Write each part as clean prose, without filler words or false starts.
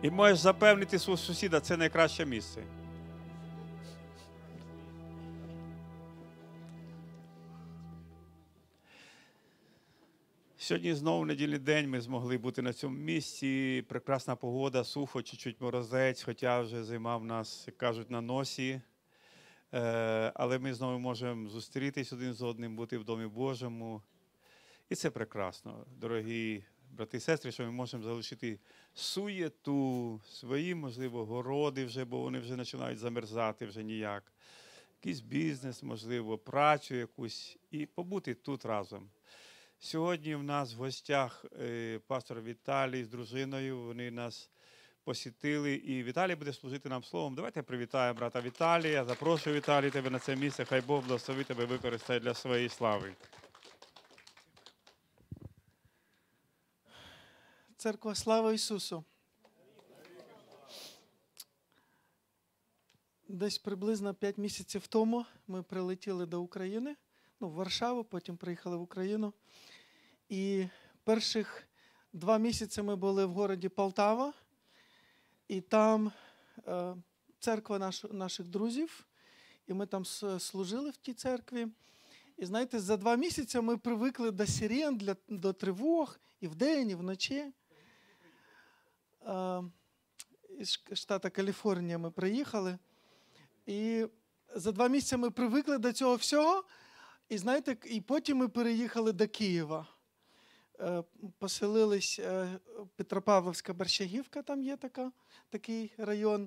І можеш запевнити свого сусіда, це найкраще місце. Сьогодні знову недільний день ми змогли бути на цьому місці. Прекрасна погода, сухо, чуть-чуть морозець, хоча вже зима в нас, як кажуть, на носі. Але ми знову можемо зустрітись один з одним, бути в Домі Божому. І це прекрасно, дорогі брати і сестри, що ми можемо залишити суєту, свої, можливо, городи вже, бо вони вже починають замерзати вже ніяк. Якийсь бізнес, можливо, працю якусь і побути тут разом. Сьогодні в нас в гостях пастор Віталій з дружиною, вони нас посітили, і Віталій буде служити нам словом. Давайте привітаємо брата Віталія. Запрошую, Віталій, тебе на це місце. Хай Бог благословить тебе, використає для своєї слави. Церква, слава Ісусу! Десь приблизно 5 місяців тому ми прилетіли до України, в Варшаву, потім приїхали в Україну. І перших 2 місяці ми були в городі Полтава, і там церква наших друзів, і ми там служили в тій церкві. І знаєте, за 2 місяці ми привикли до сирен, до тривог, і вдень, і вночі. Із штату Каліфорнія ми приїхали. І за 2 місяці ми привикли до цього всього. І знаєте, і потім ми переїхали до Києва. Поселились Петропавловська Борщагівка, там є такий район.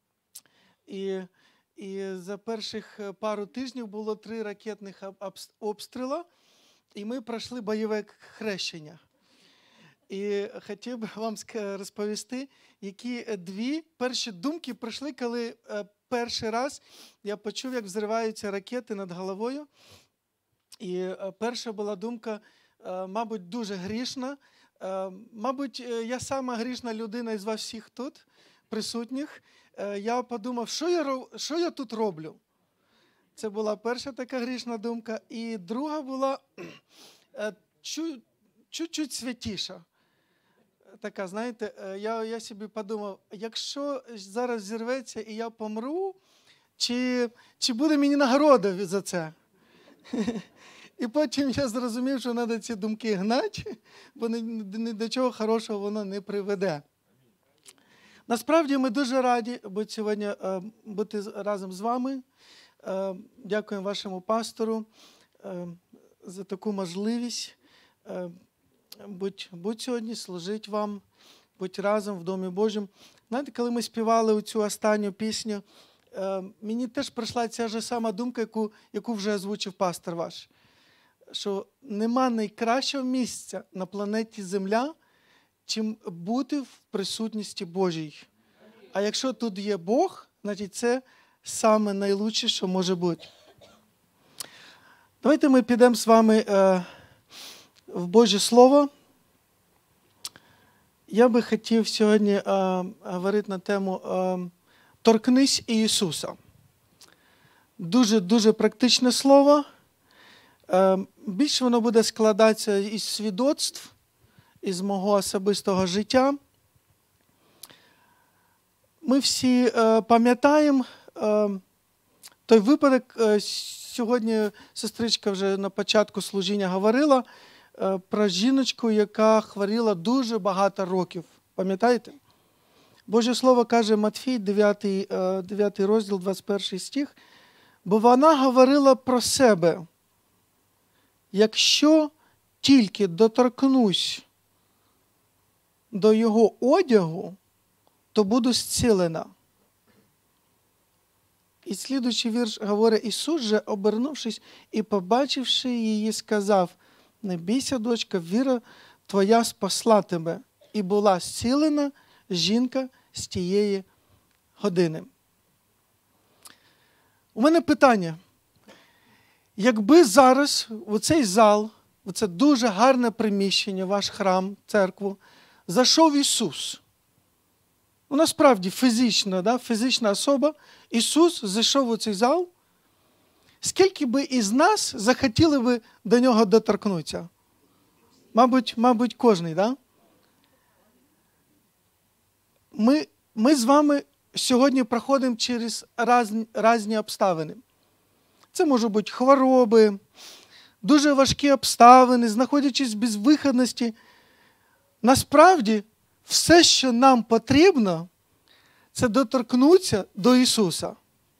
І за перших пару тижнів було 3 ракетних обстріли, і ми пройшли бойове хрещення. І хотів би вам розповісти, які 2 перші думки прийшли, коли перший раз я почув, як взриваються ракети над головою. І перша була думка, мабуть, дуже грішна. Мабуть, я сама грішна людина із вас всіх тут присутніх. Я подумав, що я тут роблю? Це була перша така грішна думка. І друга була чуть-чуть святіша. Така, знаєте, я собі подумав, якщо зараз зірветься і я помру, чи буде мені нагорода за це? І потім я зрозумів, що треба ці думки гнати, бо ні до чого хорошого воно не приведе. Насправді ми дуже раді бути сьогодні бути разом з вами. Дякуємо вашому пастору за таку можливість бути сьогодні, служити вам, бути разом в Домі Божому. Знаєте, коли ми співали цю останню пісню, мені теж прийшла ця ж сама думка, яку вже озвучив пастор ваш. Що нема найкращого місця на планеті Земля, чим бути в присутності Божій. А якщо тут є Бог, значить це саме найкраще, що може бути. Давайте ми підемо з вами в Боже Слово. Я би хотів сьогодні говорити на тему «Торкнись Ісуса». Дуже практичне слово. Більше воно буде складатися із свідоцтв, із мого особистого життя. Ми всі пам'ятаємо той випадок, сьогодні сестричка вже на початку служіння говорила про жіночку, яка хворіла дуже багато років. Пам'ятаєте? Боже Слово каже Матфій, 9 розділ, 21 стих, бо вона говорила про себе. Якщо тільки доторкнусь до його одягу, то буду зцілена. І слідуючий вірш говорить, Ісус же, обернувшись і побачивши її, сказав, не бійся, дочка, віра твоя спасла тебе. І була зцілена жінка з тієї години. У мене питання. Якби зараз у цей зал, у це дуже гарне приміщення, ваш храм, церкву, зайшов Ісус. Насправді фізична особа, Ісус зайшов у цей зал, скільки би із нас захотіли би до нього доторкнутися? Мабуть, кожний, да? ми з вами сьогодні проходимо через різні обставини. Це можуть бути хвороби, дуже важкі обставини, знаходячись в безвиходності. Насправді, все, що нам потрібно, це доторкнутися до Ісуса.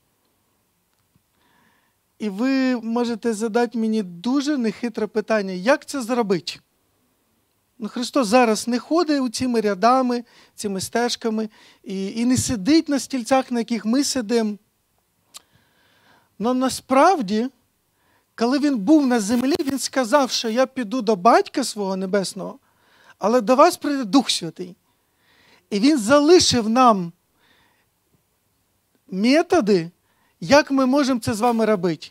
І ви можете задати мені дуже нехитре питання, як це зробити? Ну, Христос зараз не ходить цими рядами, цими стежками і не сидить на стільцях, на яких ми сидимо. Але насправді, коли Він був на землі, Він сказав, що я піду до Батька свого Небесного, але до вас прийде Дух Святий. І Він залишив нам методи, як ми можемо це з вами робити.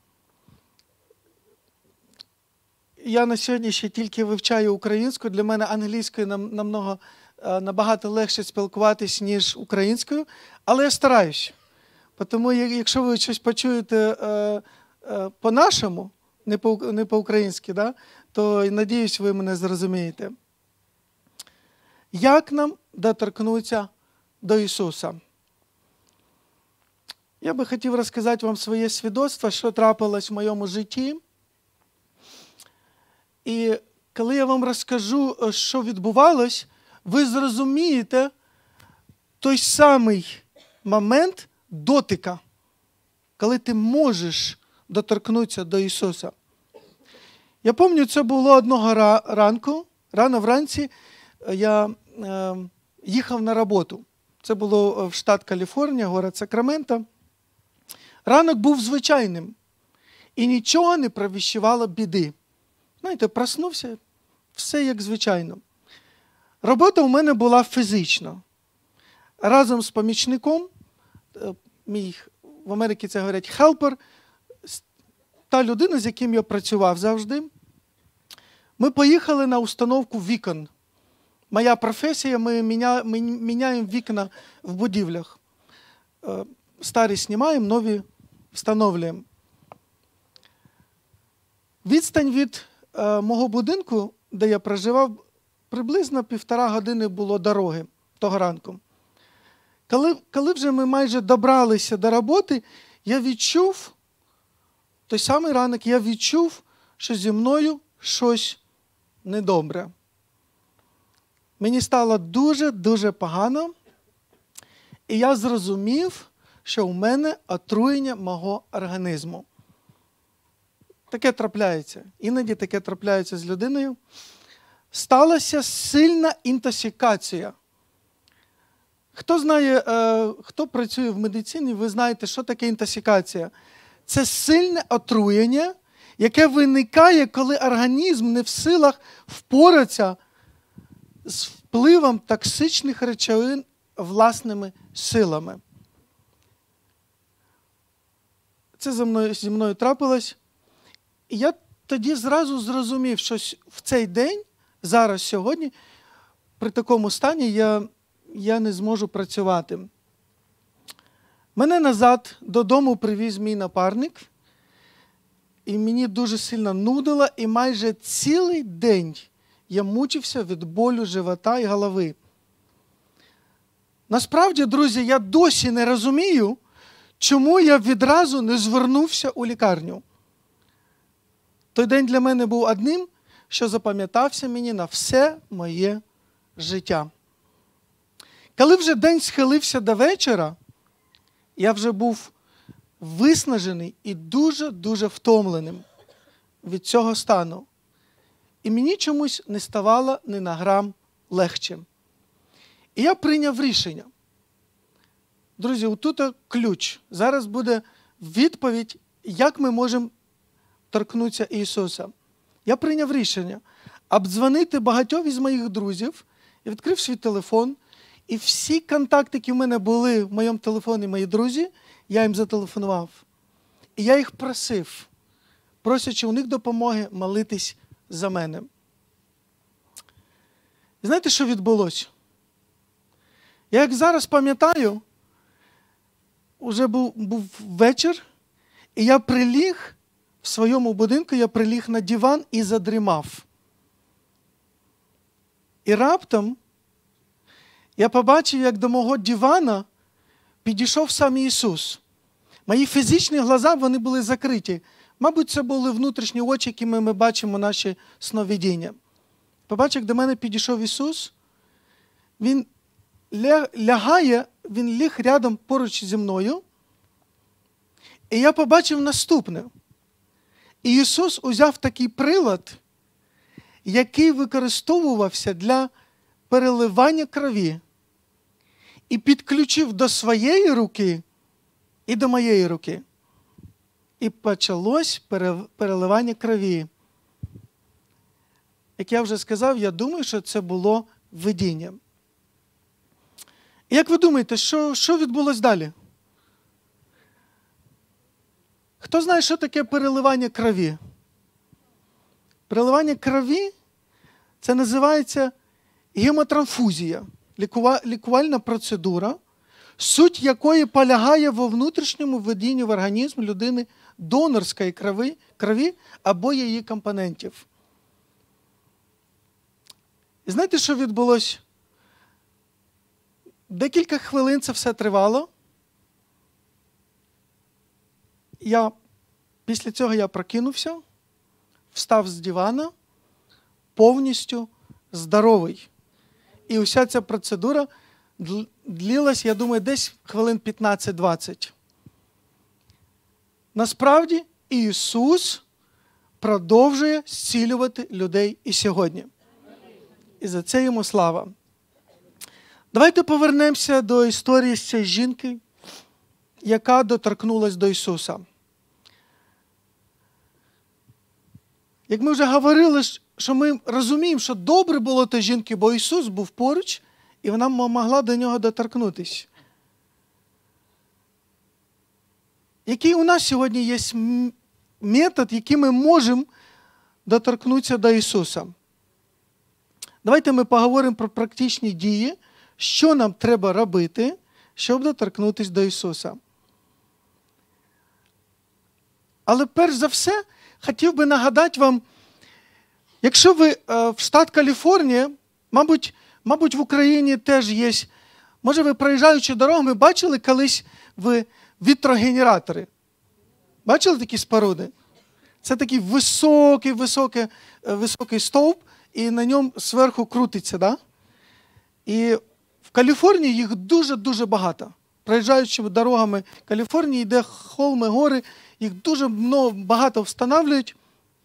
Я на сьогодні ще тільки вивчаю українську. Для мене англійською набагато легше спілкуватись, ніж українською. Але я стараюсь. Тому якщо ви щось почуєте по-нашому, не по-українськи, да, то, надіюсь, ви мене зрозумієте. Як нам доторкнутися до Ісуса? Я би хотів розказати вам своє свідоцтво, що трапилось в моєму житті. І коли я вам розкажу, що відбувалось, ви зрозумієте той самий момент дотика, коли ти можеш доторкнутися до Ісуса. Я пам'ятаю, це було одного ранку, рано вранці я їхав на роботу. Це було в штат Каліфорнія, город Сакраменто. Ранок був звичайним і нічого не провіщувало біди. Знаєте, проснувся, все як звичайно. Робота у мене була фізична. Разом з помічником, в Америці це говорять хелпер, та людина, з яким я працював завжди, ми поїхали на установку вікон. Моя професія, ми міняємо вікна в будівлях. Старі знімаємо, нові встановлюємо. Відстань від мого будинку, де я проживав, приблизно 1,5 години було дороги того ранку. Коли вже ми майже добралися до роботи, я відчув, той самий ранок, я відчув, що зі мною щось недобре. Мені стало дуже-дуже погано, і я зрозумів, що у мене отруєння мого організму. Таке трапляється. Іноді таке трапляється з людиною. Сталася сильна інтоксикація. Хто знає, хто працює в медицині, ви знаєте, що таке інтоксикація. Це сильне отруєння, яке виникає, коли організм не в силах впоратися з впливом токсичних речовин власними силами. Це зі мною трапилось. І я тоді зразу зрозумів, що в цей день, зараз, сьогодні, при такому стані я не зможу працювати. Мене назад додому привіз мій напарник, і мені дуже сильно нудило, і майже цілий день я мучився від болю живота і голови. Насправді, друзі, я досі не розумію, чому я відразу не звернувся у лікарню. Той день для мене був одним, що запам'ятався мені на все моє життя. Коли вже день схилився до вечора, я вже був виснажений і дуже-дуже втомленим від цього стану. І мені чомусь не ставало ні на грам легче. І я прийняв рішення. Друзі, отут ключ. Зараз буде відповідь, як ми можемо торкнутися Ісуса. Я прийняв рішення обдзвонити багатьох із моїх друзів. Я відкрив свій телефон, і всі контакти, які в мене були в моєму телефоні, мої друзі, я їм зателефонував. І я їх просив, просячи у них допомоги, молитись за мене. І знаєте, що відбулося? Я як зараз пам'ятаю, вже був вечір, і я приліг в своєму будинку, я приліг на диван і задрімав. І раптом я побачив, як до мого дивана підійшов сам Ісус. Мої фізичні глаза, вони були закриті. Мабуть, це були внутрішні очі, якими ми бачимо наші сновидіння. Побачив, як до мене підійшов Ісус. Він лягає, він ліг рядом поруч зі мною. І я побачив наступне. І Ісус узяв такий прилад, який використовувався для переливання крові, і підключив до своєї руки і до моєї руки. І почалось переливання крові. Як я вже сказав, я думаю, що це було видіння. І як ви думаєте, що відбулось далі? Хто знає, що таке переливання крові? Переливання крові – це називається гемотранфузія, лікувальна процедура, суть якої полягає во внутрішньому введенні в організм людини донорської крові або її компонентів. І знаєте, що відбулося? Декілька хвилин це все тривало. Після цього я прокинувся, встав з дивана, повністю здоровий. І уся ця процедура длилась, я думаю, десь хвилин 15-20. Насправді, Ісус продовжує зцілювати людей і сьогодні. І за це йому слава. Давайте повернемося до історії з цієї жінки, яка доторкнулась до Ісуса. Як ми вже говорили, що ми розуміємо, що добре було тій жінки, бо Ісус був поруч, і вона могла до нього доторкнутися. Який у нас сьогодні є метод, яким ми можемо доторкнутися до Ісуса? Давайте ми поговоримо про практичні дії, що нам треба робити, щоб доторкнутися до Ісуса. Але перш за все, хотів би нагадати вам, якщо ви в штат Каліфорнія, мабуть, в Україні теж є, може ви проїжджаючи дорогами, бачили колись ви вітрогенератори? Бачили такі споруди? Це такий високий стовп, і на ньому зверху крутиться, да? І в Каліфорнії їх дуже-дуже багато. Проїжджаючи дорогами Каліфорнії, йде холми, гори, їх дуже багато встановлюють.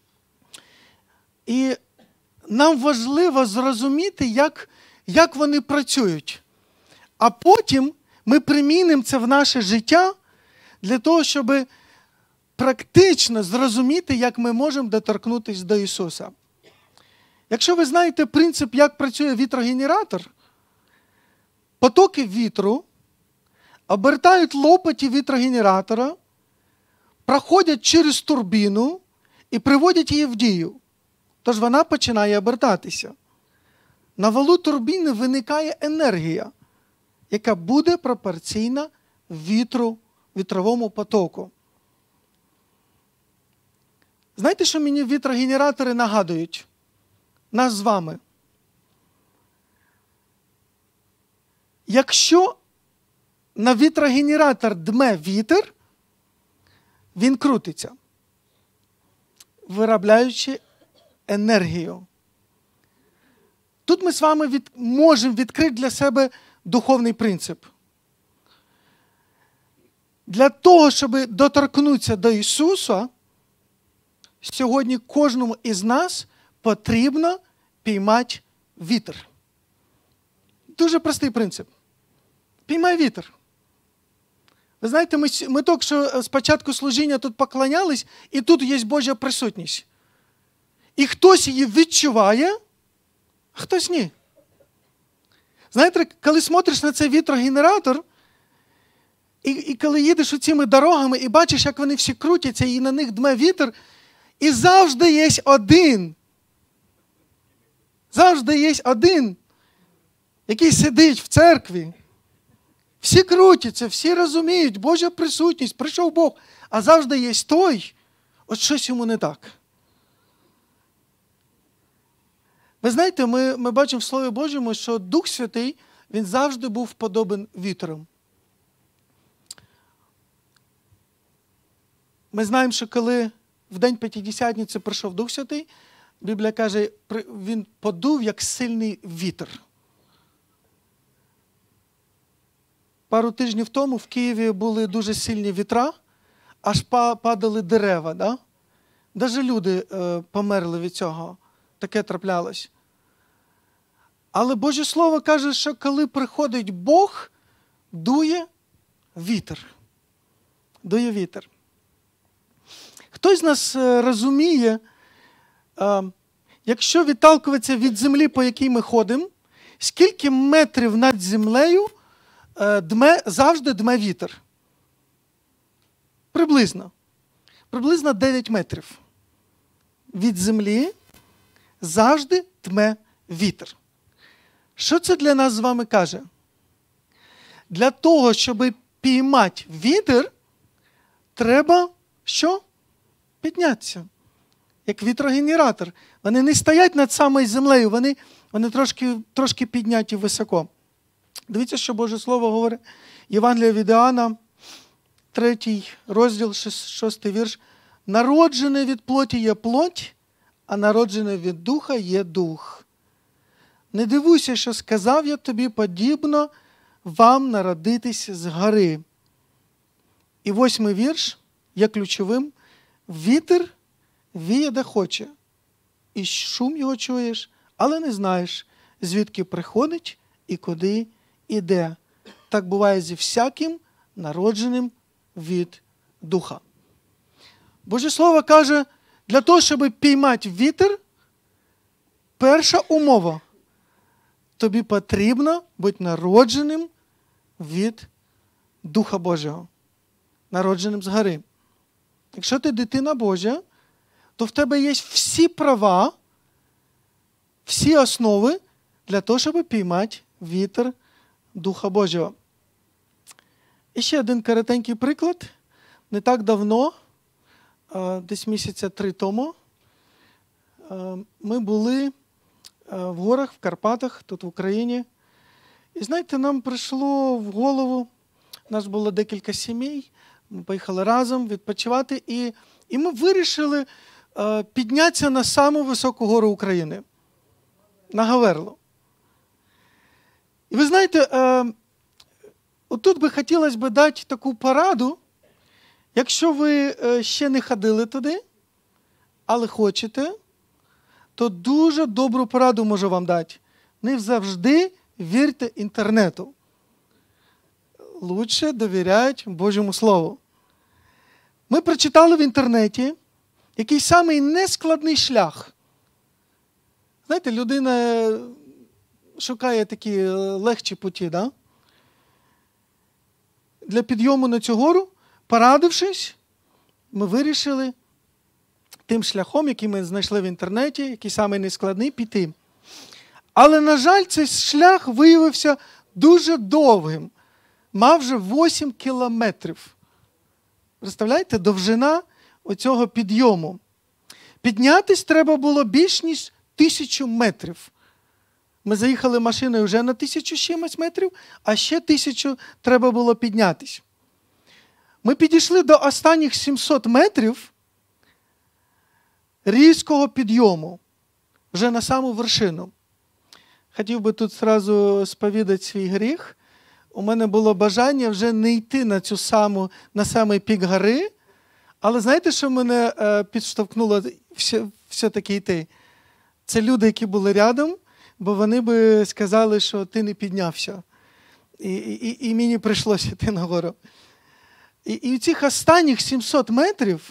І нам важливо зрозуміти, як вони працюють. А потім ми примінимо це в наше життя для того, щоб практично зрозуміти, як ми можемо доторкнутися до Ісуса. Якщо ви знаєте принцип, як працює вітрогенератор, потоки вітру обертають лопаті вітрогенератора, проходять через турбіну і приводять її в дію. Тож вона починає обертатися. На валу турбіни виникає енергія, яка буде пропорційна вітровому потоку. Знаєте, що мені вітрогенератори нагадують? Нас з вами. Якщо на вітрогенератор дме вітер, він крутиться, виробляючи енергію. Тут ми з вами можемо відкрити для себе духовний принцип. Для того, щоб доторкнутися до Ісуса, сьогодні кожному із нас потрібно піймати вітер. Дуже простий принцип. Піймай вітер. Ви знаєте, ми тільки що з початку служіння тут поклонялись, і тут є Божа присутність. І хтось її відчуває, а хтось ні. Знаєте, коли смотриш на цей вітрогенератор, і коли їдеш цими дорогами, і бачиш, як вони всі крутяться, і на них дме вітер, і завжди є один, який сидить в церкві. Всі крутяться, всі розуміють, Божа присутність, прийшов Бог. А завжди є той, от щось йому не так. Ви знаєте, ми бачимо в Слові Божому, що Дух Святий, він завжди був подобен вітру. Ми знаємо, що коли в день П'ятидесятниці прийшов Дух Святий, Біблія каже, він подув, як сильний вітер. Пару тижнів тому в Києві були дуже сильні вітра, аж падали дерева. Да? Навіть люди померли від цього. Таке траплялось. Але Боже Слово каже, що коли приходить Бог, дує вітер. Дує вітер. Хтось з нас розуміє, якщо відталкуватися від землі, по якій ми ходимо, скільки метрів над землею завжди дме вітер? Приблизно. Приблизно 9 метрів. Від землі завжди дме вітер. Що це для нас з вами каже? Для того, щоб піймати вітер, треба що? Піднятися. Як вітрогенератор. Вони не стоять над самою землею, вони трошки підняті високо. Дивіться, що Боже Слово говорить. Євангелія від Іоанна, 3 розділ, 6 вірш. Народжене від плоті є плоть, а народжене від духа є дух. Не дивуйся, що сказав я тобі, подібно вам народитись згори. І 8 вірш є ключовим. Вітер віє де хоче, і шум його чуєш, але не знаєш, звідки приходить і куди іде. Так буває зі всяким народженим від духа. Боже Слово каже, для того, щоб піймати вітер, перша умова – тобі потрібно бути народженим від Духа Божого, народженим згори. Якщо ти дитина Божа, то в тебе є всі права, всі основи для того, щоб піймати вітер Духа Божого. І ще один коротенький приклад. Не так давно, десь місяця 3 тому, ми були в горах, в Карпатах, тут в Україні. І знаєте, нам прийшло в голову, у нас було декілька сімей, ми поїхали разом відпочивати, і ми вирішили піднятися на саму високу гору України, на Говерлу. І ви знаєте, отут би хотілося б дати таку пораду, якщо ви ще не ходили туди, але хочете, то дуже добру пораду можу вам дати. Не завжди вірте інтернету. Лучше довіряють Божому Слову. Ми прочитали в інтернеті, який самий нескладний шлях. Знаєте, людина шукає такі легші путі, да? Для підйому на цю гору, порадившись, ми вирішили тим шляхом, який ми знайшли в інтернеті, який самий нескладний, піти. Але, на жаль, цей шлях виявився дуже довгим. Мав вже 8 кілометрів. Представляєте, довжина оцього підйому. Піднятись треба було більш ніж 1000 метрів. Ми заїхали машиною вже на 1000 чимось метрів, а ще 1000 треба було піднятись. Ми підійшли до останніх 700 метрів різкого підйому, вже на саму вершину. Хотів би тут одразу сповідати свій гріх. У мене було бажання вже не йти на самий пік гори, але знаєте, що мене підштовхнуло все-таки йти? Це люди, які були рядом, бо вони би сказали, що ти не піднявся. І мені прийшлося йти нагору. І у цих останніх 700 метрів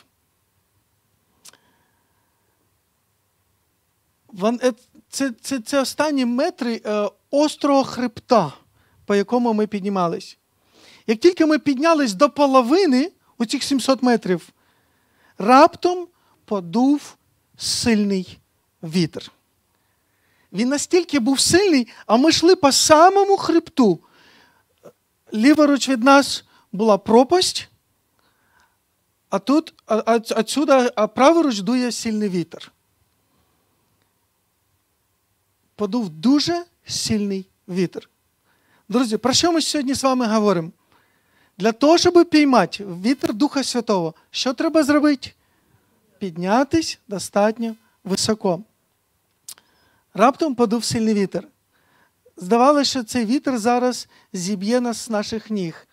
це останні метри острого хребта, по якому ми піднімались. Як тільки ми піднялись до половини у цих 700 метрів, раптом подув сильний вітер. Він настільки був сильний, а ми йшли по самому хребту. Ліворуч від нас була пропасть, а праворуч дує сильний вітер. Подув дуже сильний вітер. Друзі, про що ми сьогодні з вами говоримо? Для того, щоб піймати вітер Духа Святого, що треба зробити? Піднятись достатньо високо. Раптом подув сильний вітер. Здавалося, що цей вітер зараз зіб'є нас з наших ніг.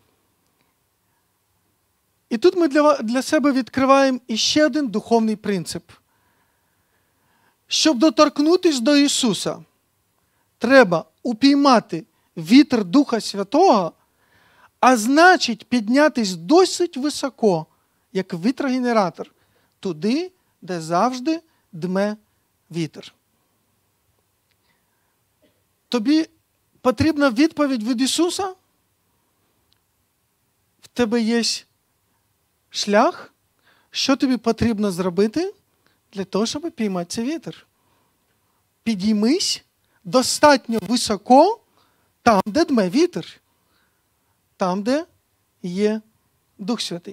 І тут ми для себе відкриваємо іще один духовний принцип. Щоб доторкнутися до Ісуса, треба упіймати вітер Духа Святого, а значить піднятись досить високо, як вітрогенератор, туди, де завжди дме вітер. Тобі потрібна відповідь від Ісуса? В тебе є шлях, що тобі потрібно зробити для того, щоб піймати цей вітер. Підіймись достатньо високо там, де дме вітер. Там, де є Дух Святий.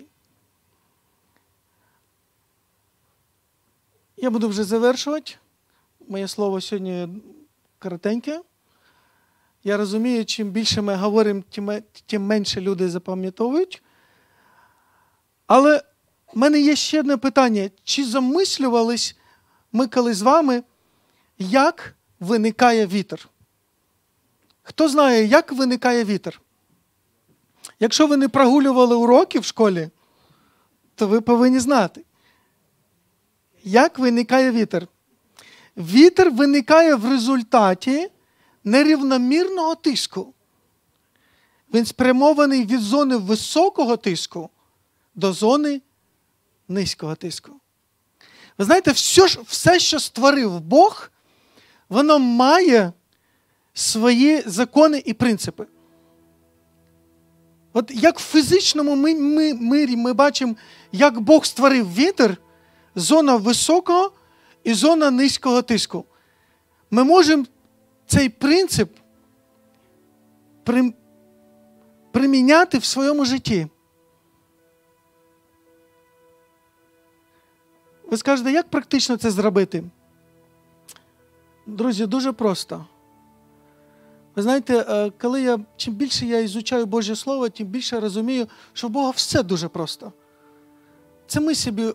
Я буду вже завершувати. Моє слово сьогодні коротеньке. Я розумію, чим більше ми говоримо, тим менше люди запам'ятовують. Але в мене є ще одне питання. Чи замислювались ми колись з вами, як виникає вітер? Хто знає, як виникає вітер? Якщо ви не прогулювали уроки в школі, то ви повинні знати. Як виникає вітер? Вітер виникає в результаті нерівномірного тиску. Він спрямований від зони високого тиску до зони низького тиску. Ви знаєте, все, що створив Бог, воно має свої закони і принципи. От як в фізичному мирі ми бачимо, як Бог створив вітер, зона високого і зона низького тиску. Ми можемо цей принцип приміняти в своєму житті. Ви скажете, як практично це зробити? Друзі, дуже просто. Ви знаєте, чим більше я ізучаю Божє Слово, тим більше розумію, що в Бога все дуже просто. Це ми собі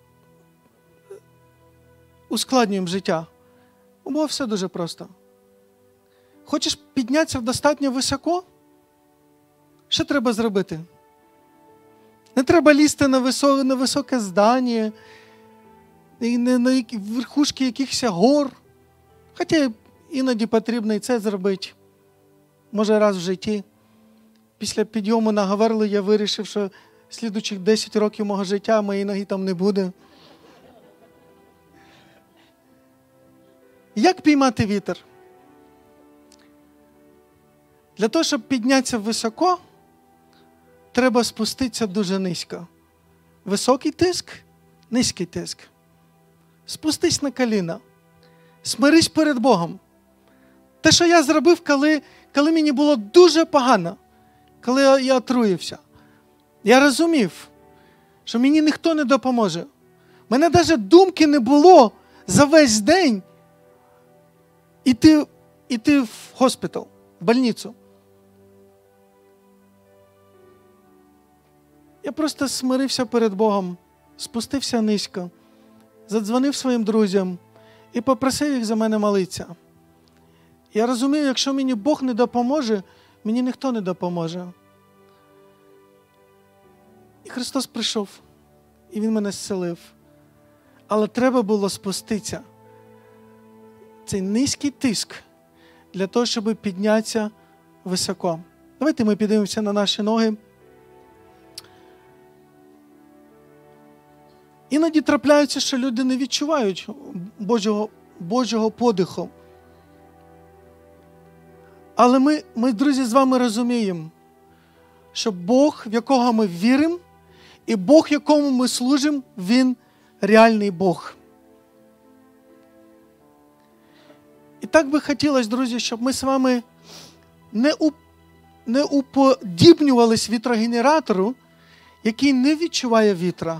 ускладнюємо життя. У Бога все дуже просто. Хочеш піднятися достатньо високо? Що треба зробити? Не треба лізти на високе здання, на верхушки якихось гор. Хоча іноді потрібно і це зробити. Може, раз в житті. Після підйому на Говерлу я вирішив, що слідуючих 10 років мого життя моєї ноги там не буде. Як піймати вітер? Для того, щоб піднятися високо, треба спуститися дуже низько. Високий тиск, низький тиск. Спустись на коліна. Смирись перед Богом. Те, що я зробив, коли мені було дуже погано, коли я отруївся. Я розумів, що мені ніхто не допоможе. У мене навіть думки не було за весь день іти в госпіталь, в больницю. Я просто смирився перед Богом, спустився низько, задзвонив своїм друзям і попросив їх за мене молитися. Я розумію, якщо мені Бог не допоможе, мені ніхто не допоможе. І Христос прийшов, і Він мене зцілив. Але треба було спуститися. Цей низький тиск для того, щоб піднятися високо. Давайте ми підіймемося на наші ноги. Іноді трапляється, що люди не відчувають Божого подиху. Але ми, друзі, з вами розуміємо, що Бог, в якого ми віримо, і Бог, якому ми служимо, Він реальний Бог. І так би хотілося, друзі, щоб ми з вами не уподібнювались вітрогенератору, який не відчуває вітра.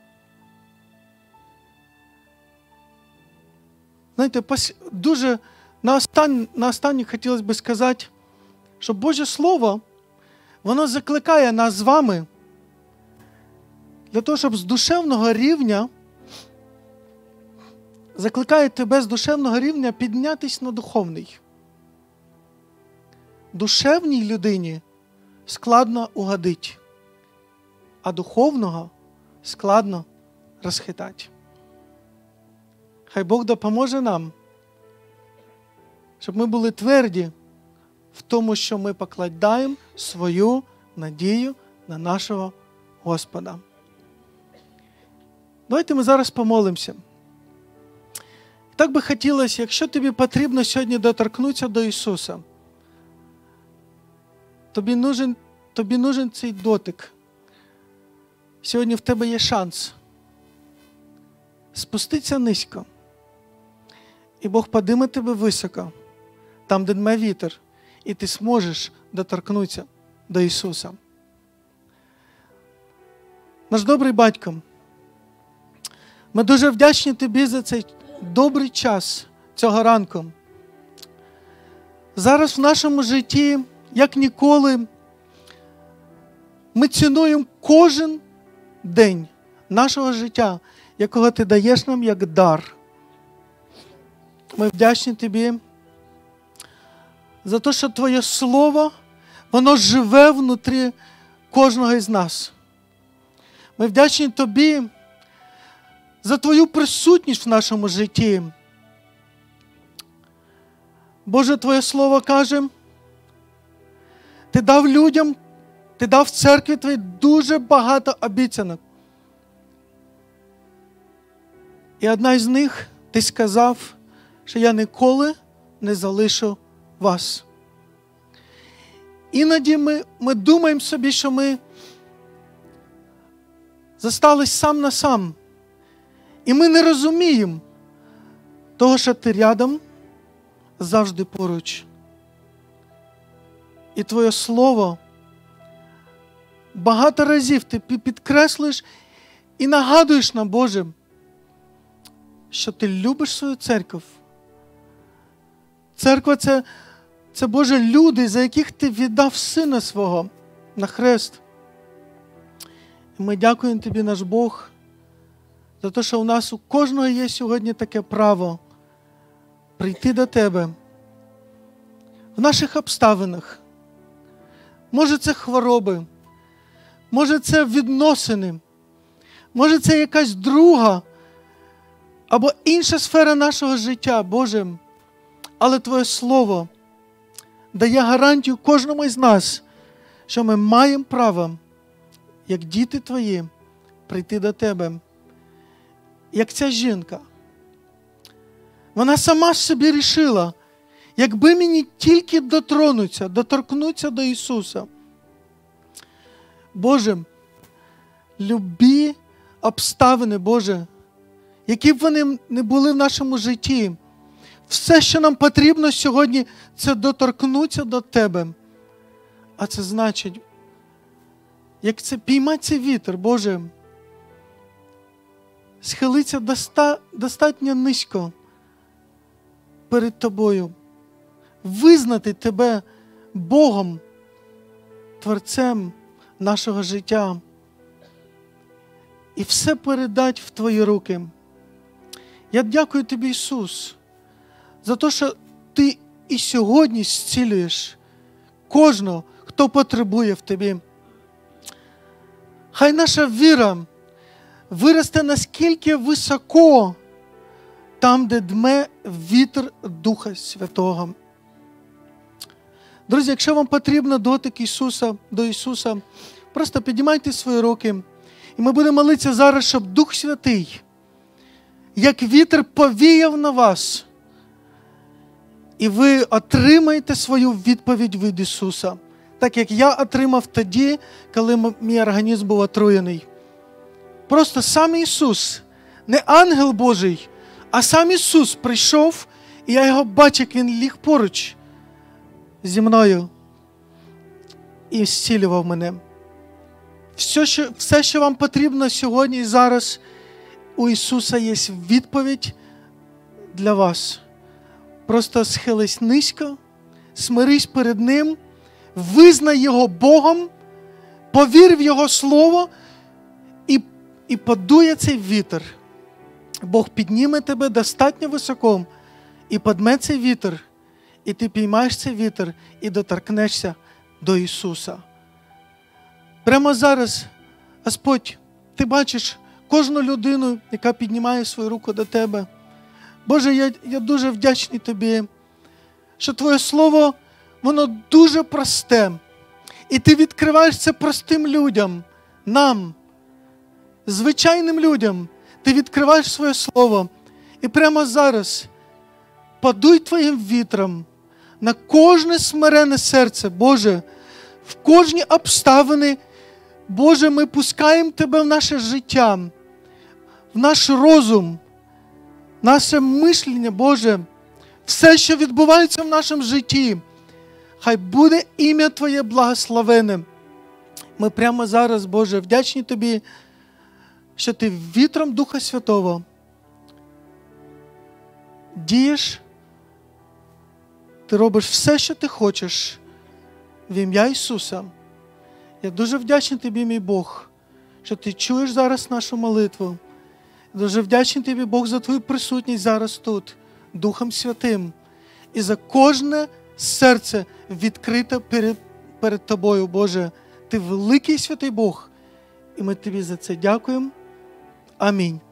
Знаєте, на останнє хотілося б сказати, що Боже Слово, воно закликає нас з вами для того, щоб з душевного рівня, закликає тебе з душевного рівня піднятись на духовний. Душевній людині складно угодити, а духовного складно розхитати. Хай Бог допоможе нам, щоб ми були тверді в тому, що ми покладаємо свою надію на нашого Господа. Давайте ми зараз помолимося. Так би хотілося, якщо тобі потрібно сьогодні доторкнутися до Ісуса, тобі нужен цей дотик. Сьогодні в тебе є шанс спуститися низько. І Бог підніме тебе високо, там, де дме вітер, і ти зможеш доторкнутися до Ісуса. Наш добрий Батько, ми дуже вдячні Тобі за цей добрий час цього ранку. Зараз в нашому житті, як ніколи, ми цінуємо кожен день нашого життя, якого Ти даєш нам як дар. Ми вдячні Тобі за те, що Твоє Слово, воно живе внутрі кожного із нас. Ми вдячні Тобі за Твою присутність в нашому житті. Боже, Твоє Слово каже, Ти дав людям, Ти дав церкві Твоїй дуже багато обіцянок. І одна із них, Ти сказав, що я ніколи не залишу вас. Іноді ми думаємо собі, що ми зостались сам на сам. І ми не розуміємо того, що Ти рядом, завжди поруч. І Твоє Слово багато разів Ти підкреслюєш і нагадуєш нам, Боже, що Ти любиш свою церкву. Церква – це, Боже, люди, за яких Ти віддав Сина Свого на хрест. І ми дякуємо Тобі, наш Бог, за те, що у нас у кожного є сьогодні таке право прийти до Тебе в наших обставинах. Може, це хвороби, може, це відносини, може, це якась друга або інша сфера нашого життя, Боже. Але Твоє Слово дає гарантію кожному із нас, що ми маємо право, як діти Твої, прийти до Тебе. Як ця жінка. Вона сама собі рішила, якби мені тільки доторкнутися до Ісуса. Боже, любі обставини, Боже, які б вони не були в нашому житті, все, що нам потрібно сьогодні, це доторкнутися до Тебе. А це значить, як це піймати цей вітер, Боже, схилитися достатньо низько перед Тобою, визнати Тебе Богом, Творцем нашого життя і все передати в Твої руки. Я дякую Тобі, Ісус, за те, що Ти і сьогодні зцілюєш кожного, хто потребує в Тобі. Хай наша віра виросте наскільки високо, там, де дме вітер Духа Святого. Друзі, якщо вам потрібно дотик до Ісуса, просто піднімайте свої руки. І ми будемо молитися зараз, щоб Дух Святий, як вітер, повіяв на вас. І ви отримаєте свою відповідь від Ісуса. Так як я отримав тоді, коли мій організм був отруєний. Просто сам Ісус, не ангел Божий, а сам Ісус прийшов, і я його бачив, як Він ліг поруч зі мною і зцілював мене. Все, що вам потрібно сьогодні і зараз, у Ісуса є відповідь для вас. просто схились низько, смирись перед Ним, визнай Його Богом, повір в Його Слово і подує цей вітер. Бог підніме тебе достатньо високо і подме цей вітер, і ти піймаєш цей вітер і доторкнешся до Ісуса. Прямо зараз, Господь, Ти бачиш кожну людину, яка піднімає свою руку до Тебе. Боже, я дуже вдячний Тобі, що Твоє Слово, воно дуже просте. І Ти відкриваєш це простим людям, нам, звичайним людям. Ти відкриваєш своє Слово. І прямо зараз подуй Твоїм вітром на кожне смирене серце, Боже, в кожні обставини. Боже, ми пускаємо Тебе в наше життя, в наш розум, наше мишлення, Боже, все, що відбувається в нашому житті. Хай буде ім'я Твоє благословене. Ми прямо зараз, Боже, вдячні Тобі, що Ти вітром Духа Святого дієш, Ти робиш все, що Ти хочеш в ім'я Ісуса. Я дуже вдячний Тобі, мій Бог, що Ти чуєш зараз нашу молитву. Я дуже вдячний Тобі, Бог, за Твою присутність зараз тут, Духом Святим. І за кожне серце відкрите перед Тобою, Боже. Ти великий святий Бог. І ми Тобі за це дякуємо. Амінь.